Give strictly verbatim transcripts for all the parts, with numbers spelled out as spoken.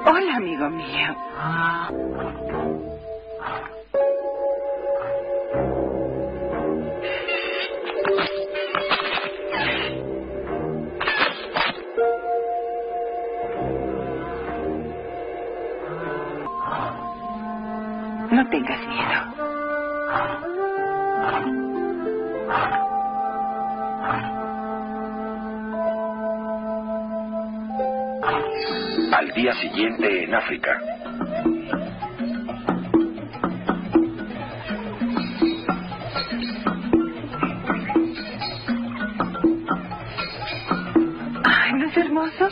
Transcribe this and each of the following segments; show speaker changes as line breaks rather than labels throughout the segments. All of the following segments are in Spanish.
Hola, amigo mío. No tengas miedo.
Al día siguiente en África.
Ay, ¿no es hermoso?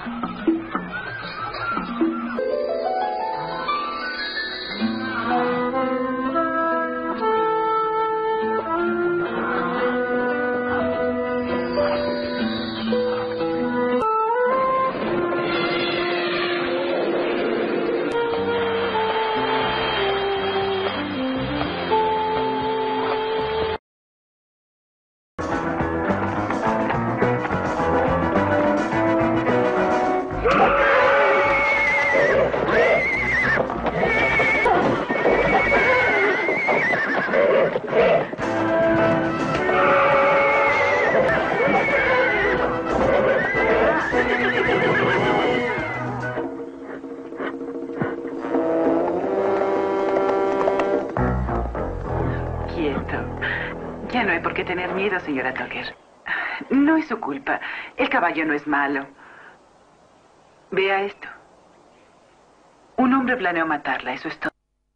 Ya no hay por qué tener miedo, señora Tucker. No es su culpa. El caballo no es malo. Vea esto. Un hombre planeó matarla, eso es todo.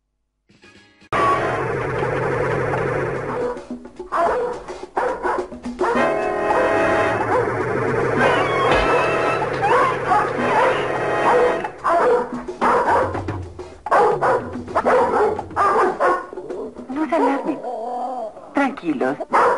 No se alarmen. Tranquilos.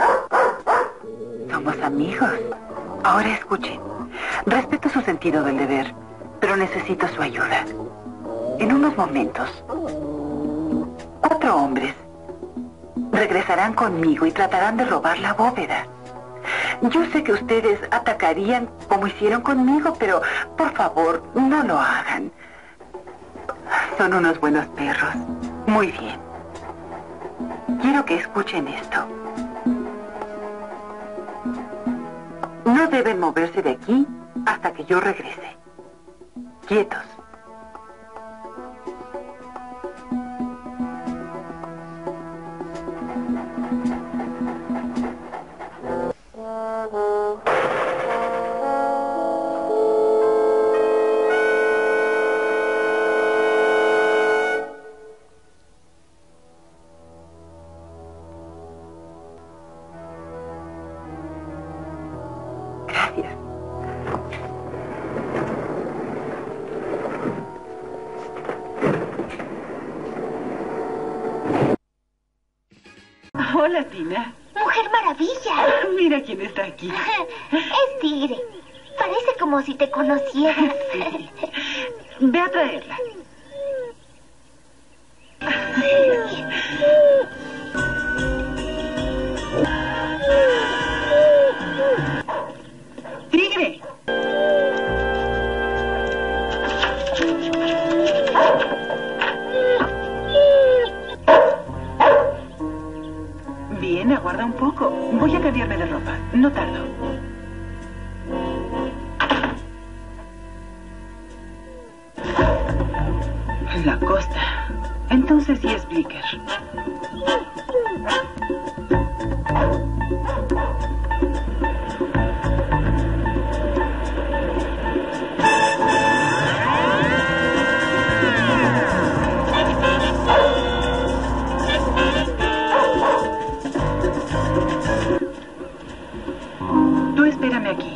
Somos amigos. Ahora escuchen. Respeto su sentido del deber, pero necesito su ayuda. En unos momentos, cuatro hombres regresarán conmigo y tratarán de robar la bóveda. Yo sé que ustedes atacarían como hicieron conmigo, pero por favor, no lo hagan. Son unos buenos perros. Muy bien. Quiero que escuchen esto. No deben moverse de aquí hasta que yo regrese. Quietos. Gracias. Hola, Tina.
¡Mujer Maravilla!
Mira quién está aquí.
Es Tigre. Parece como si te conociera.
Sí. Ve a traerla. ¡Tigre! Bien, aguarda un poco. Voy a cambiarme de ropa. No tardo. La costa. Entonces sí es Blicker. Tú espérame aquí.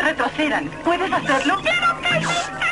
retrocedan. ¿Puedes hacerlo?
¡Quiero que